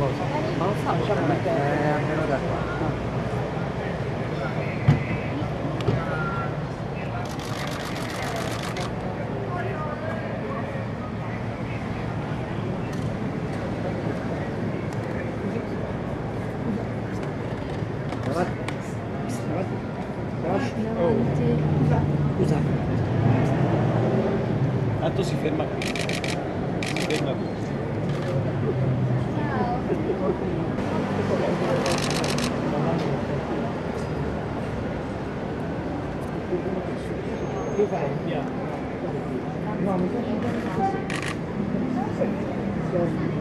cosa? Non so, lasciamo Almeno da qua. Davanti. Davanti. Davanti. Oh. Scusa. Tanto si ferma qui. Si ferma qui. Che fai? No, mi piace.